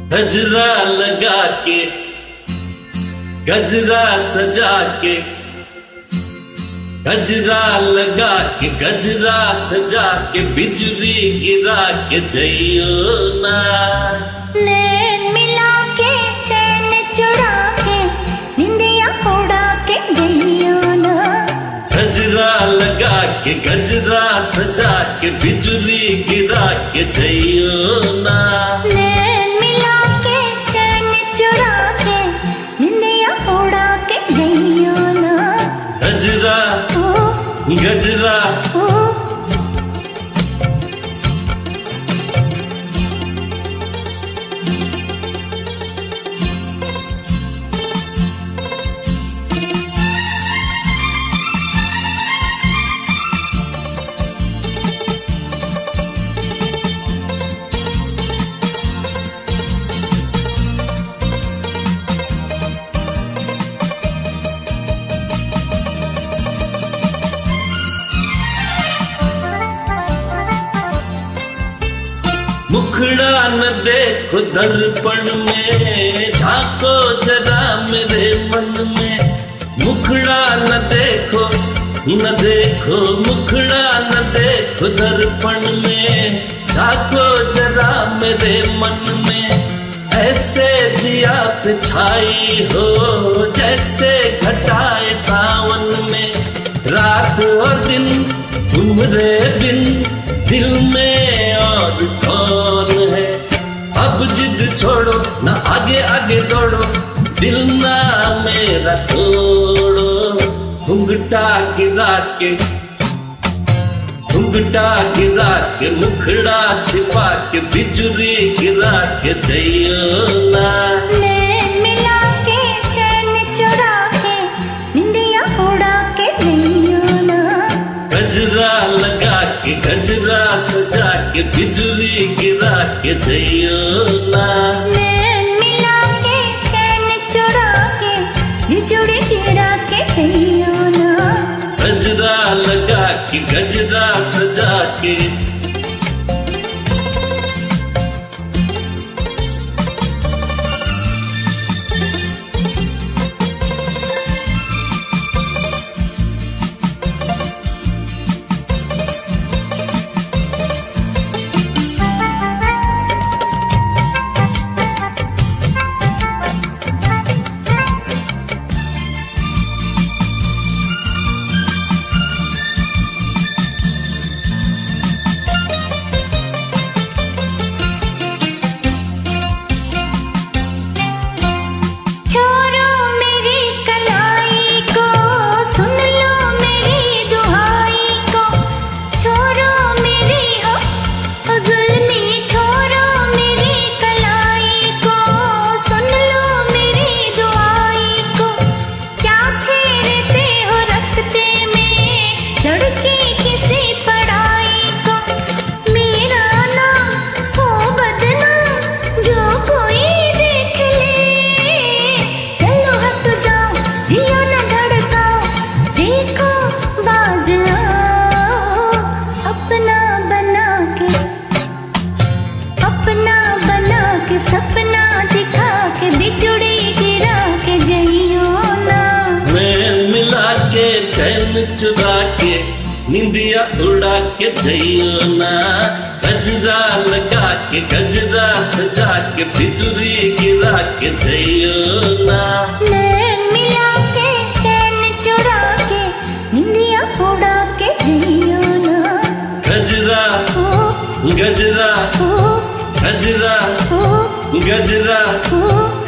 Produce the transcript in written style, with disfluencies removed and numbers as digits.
गजरा लगा के गजरा सजा के, गजरा लगा के गजरा सजा के, बिजली गिरा के जइयो ना। नैन मिला के चैन चुरा के, निंदिया उड़ा के जइयो ना। गजरा लगा के गजरा सजा के, बिजली गिरा के जइयो ना। नैन मिला के चैन चुरा के, निंदिया उड़ा के जइयो ना। गजरा गजरा मुखड़ा न देखो दर्पण में, झांको जरा मेरे मन में। मुखड़ा न देखो मुखड़ा न देखो दर्पण में, झांको जरा मेरे मन में। ऐसे जिया पे छाई हो जैसे घटाए सावन में। रात और दिन तुम्हारे बिन दिल में और कौन है। अब जिद छोड़ो ना आगे आगे दौड़ो, दिल ना मेरा तोड़ो। घुंघटा गिरा के मुखड़ा छिपा के, बिजुली गिरा के जइयो ना। नैन मिला के चैन चुरा के, निंदिया उड़ा के जइयो ना। गजरा लगा के गजरा सजा के, बिजली गिरा के जइयो ना। नैन मिला के चैन चुरा के, बिजुली गिरा के जइयो ना। गजरा लगा के गजरा सजा के। सपना दिखा के, बिजुली गिरा के जइयो ना। मैं मिला के चैन चुरा के, निंदिया उड़ा के जइयो ना। गजरा लगा के गजरा सजा के, बिजुली गिरा के जइयो ना। नैन मिला के चैन चुरा के, निंदिया उड़ा के जइयो ना। गजरा गजरा गजरा गजरा